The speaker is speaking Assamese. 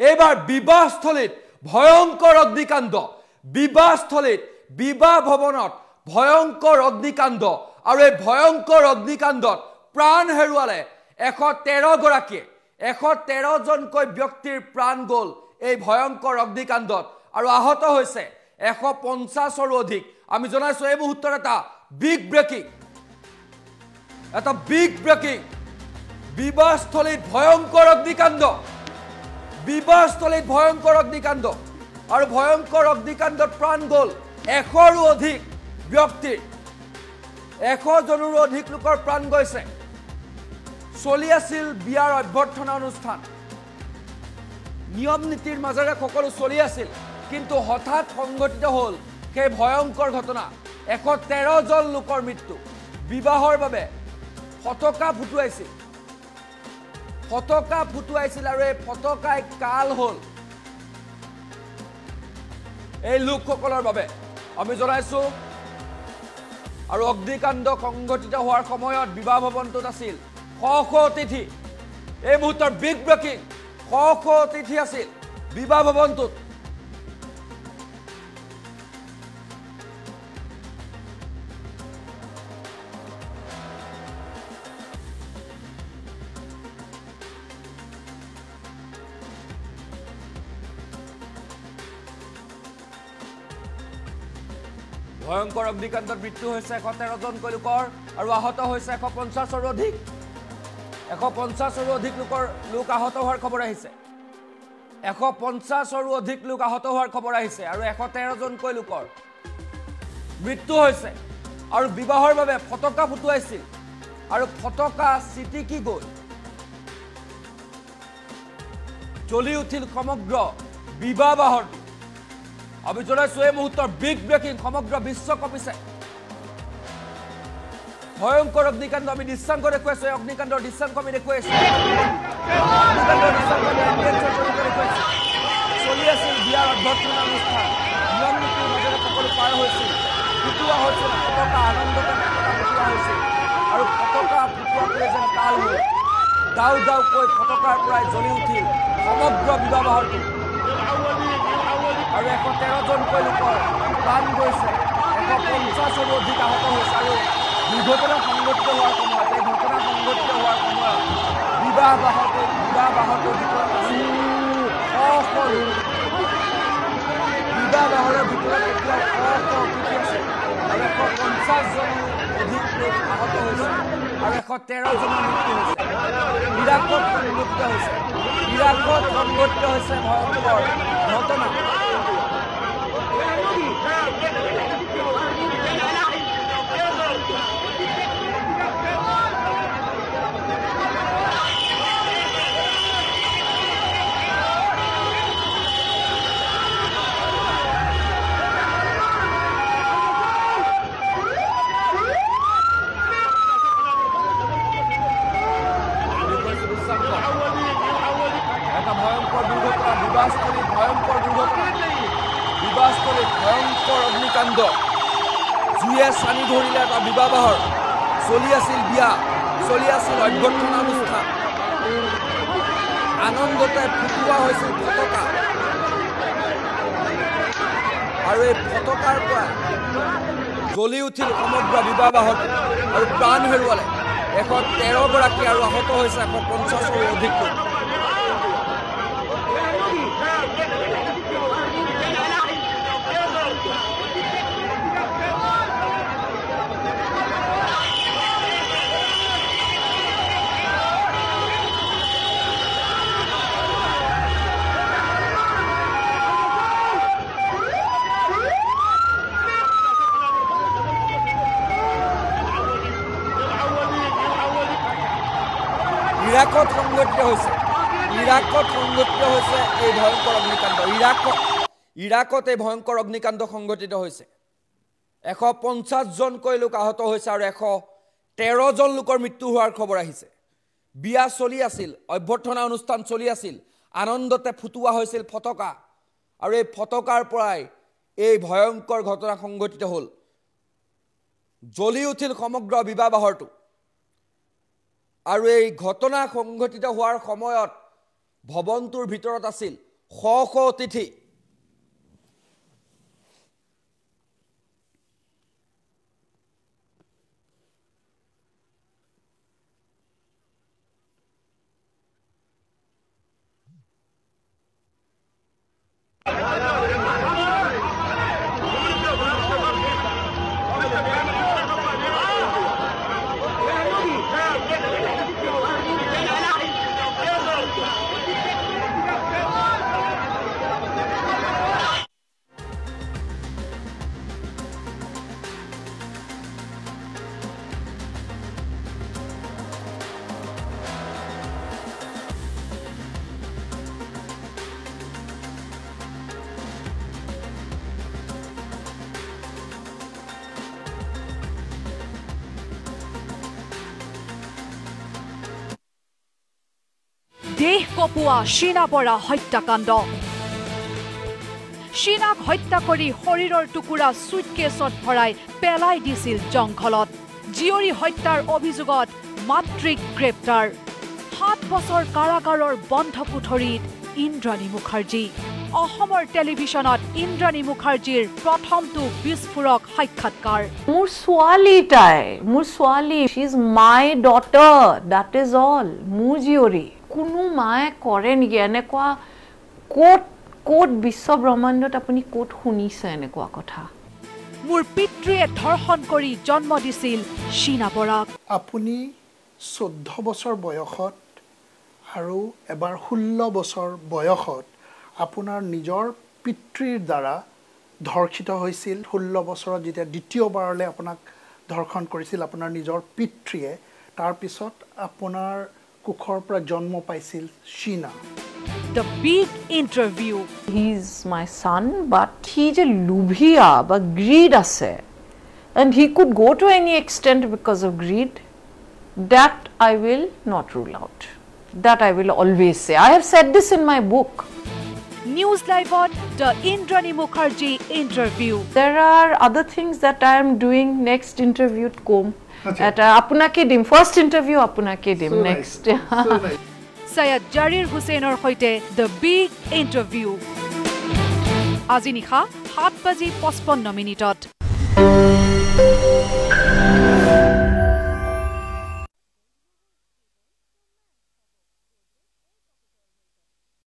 এইবাৰ বিবাহস্থলীত ভয়ংকৰ অগ্নিকাণ্ড বিবাহস্থলীত বিবাহ ভৱনত ভয়ংকৰ অগ্নিকাণ্ড আৰু এই ভয়ংকৰ অগ্নিকাণ্ডত প্ৰাণ হেৰুৱালে 113 গৰাকী 113 জনকৈ ব্যক্তিৰ প্ৰাণ গ'ল এই ভয়ংকৰ অগ্নিকাণ্ডত আৰু আহত হৈছে 150 অধিক আমি জনাইছো এই মুহূৰ্তত এটা বিগ ব্ৰেকিং বিবাহস্থলীত ভয়ংকৰ অগ্নিকাণ্ড বিবাহস্থলীত ভয়ংকৰ অগ্নিকাণ্ড আৰু ভয়ংকৰ অগ্নিকাণ্ডত প্ৰাণ গ'ল 100ৰো অধিক ব্যক্তিৰ 100 জনৰো অধিক লোকৰ প্ৰাণ গৈছে চলি আছিল বিয়াৰ অভ্যৰ্থনা অনুষ্ঠান নিয়ম নীতিৰ মাজেৰে সকলো চলি আছিল কিন্তু হঠাৎ সংঘটিত হ'ল সেই ভয়ংকৰ ঘটনা 113 জন লোকৰ মৃত্যু বিবাহৰ বাবে ফটকা ফুটুৱাইছিল আৰু এই ফটকাই কাল হ'ল এই লোকসকলৰ বাবে আমি জনাইছো আৰু অগ্নিকাণ্ড সংঘটিত হোৱাৰ সময়ত বিবাহ ভৱনটোত আছিল শ অতিথি এই মুহূৰ্তৰ বিগ ব্ৰেকিং শ অতিথি আছিল বিবাহ ভৱনটোত ভয়ংকৰ অগ্নিকাণ্ডত মৃত্যু হৈছে 113 জনকৈ লোকৰ আৰু আহত হৈছে 150ৰো অধিক 150ৰো অধিক লোক আহত হোৱাৰ খবৰ আহিছে 150ৰো অধিক লোক আহত হোৱাৰ খবৰ আহিছে আৰু 113 জনকৈ লোকৰ মৃত্যু হৈছে আৰু বিবাহৰ বাবে ফটকা ফুটুৱাইছিল আৰু ফটকা চিটিকি গৈ জ্বলি উঠিল সমগ্ৰ বিবাহ বাহৰটো আমি জনাইছো এই মুহূৰ্তৰ বিগ ব্ৰেকিং সমগ্ৰ বিশ্ব কঁপিছে ভয়ংকৰ অগ্নিকাণ্ড আমি দৃশ্যাংক দেখুৱাইছো এই অগ্নিকাণ্ডৰ দৃশ্যাংক আমি দেখুৱাইছো চলি আছিল বিয়াৰ অভ্যৰ্থনা অনুষ্ঠান নিয়ম নীতিৰ মাজেৰে সকলো পাৰ হৈছিল ফুটুৱা হৈছিল ফটকা আনন্দতে ফুটুৱা হৈছিল আৰু ফটকা ফুটুৱাটোৱে যেন কাল হ'ল দাউকৈ ফটকাৰ পৰাই জ্বলি উঠিল সমগ্ৰ বিবাহ বাহৰটো আৰু 113 জনকৈ লোকৰ প্ৰাণ গৈছে 150ৰো অধিক আহত হৈছে আৰু দুৰ্ঘটনা সংঘটিত হোৱাৰ সময়ত এই ঘটনা সংঘটিত হোৱাৰ সময়ত বিবাহ বাহৰটোৰ ভিতৰত আছিল বিবাহ বাহৰৰ ভিতৰত এতিয়া অতিথি আছে আৰু 150 জন অধিক লোক আহত হৈছে আৰু 113 জনৰ মৃত্যু হৈছে ইৰাকত সংঘটিত হৈছে ভয়ংকৰ ঘটনা বিবাহস্থলীত ভয়ংকৰ অগ্নিকাণ্ড জুয়ে চানি ধৰিলে এটা বিবাহ বাহৰ চলি আছিল বিয়া চলি আছিল অভ্যৰ্থনা অনুষ্ঠান আনন্দতে ফুটুৱা হৈছিল ফটকা আৰু এই ফটকাৰ পৰা জ্বলি উঠিল সমগ্ৰ বিবাহ বাহৰ আৰু প্ৰাণ হেৰুৱালে 113 গৰাকী আৰু আহত হৈছে 150ৰো অধিক লোক ইৰাকত সংঘটিত হৈছে এই ভয়ংকৰ অগ্নিকাণ্ড ইৰাকত এই ভয়ংকৰ অগ্নিকাণ্ড সংঘটিত হৈছে 150 জনকৈ লোক আহত হৈছে আৰু 113 জন লোকৰ মৃত্যু হোৱাৰ খবৰ আহিছে বিয়া চলি আছিল অভ্যৰ্থনা অনুষ্ঠান চলি আছিল আনন্দতে ফুটুৱা হৈছিল ফটকা আৰু এই ফটকাৰ পৰাই এই ভয়ংকৰ ঘটনা সংঘটিত হ'ল জ্বলি উঠিল সমগ্ৰ বিবাহ বাহৰটো আৰু এই ঘটনা সংঘটিত হোৱাৰ সময়ত ভৱনটোৰ ভিতৰত আছিল শ শ অতিথি দেহ কপোৱা শীনা বৰা হত্যাকাণ্ড শীনাক হত্যা কৰি শৰীৰৰ টুকুৰা সুটকেছত ভৰাই পেলাই দিছিল জংঘলত জীয়ৰী হত্যাৰ অভিযোগত মাতৃক গ্ৰেপ্তাৰ 7 বছৰ কাৰাগাৰৰ বন্ধ কোঠৰীত ইন্দ্ৰাণী মুখাৰ্জী অসমৰ টেলিভিছনত ইন্দ্ৰাণী মুখাৰ্জীৰ প্ৰথমটো বিস্ফোৰক সাক্ষাৎকাৰ মোৰ ছোৱালী she is my daughter that is all মোৰ জীয়ৰী কোনো মায়ে কৰে নেকি এনেকুৱা কোট বিশ্ব ব্ৰহ্মাণ্ডত আপুনি কোট শুনিছে এনেকুৱা কথা মোৰ পিতৃয়ে ধৰ্ষণ কৰি জন্ম দিছিল শীনা বৰাক আপুনি 14 বছৰ বয়সত আৰু এবাৰ 16 বছৰ বয়সত আপোনাৰ নিজৰ পিতৃৰ দ্বাৰা ধৰ্ষিত হৈছিল 16 বছৰত যেতিয়া দ্বিতীয়বাৰলৈ আপোনাক ধৰ্ষণ কৰিছিল আপোনাৰ নিজৰ পিতৃয়ে তাৰ পিছত আপোনাৰ কুখৰ পৰা জন্ম পাইছিল Sheena The big interview. He is my son, but he is a lubhiya, but greed ase. And he could go to any extent because of greed. That I will not rule out. That I will always say. I have said this in my book. News Live on the Indrani Mukherjee interview. There are other things that I am doing next interview kom. At apunake dim first interview apunake dim so next. Nice. So nice. Sayed Jarir Husseinor hoite the big interview. আজি নিশা 7:55 মিনিটত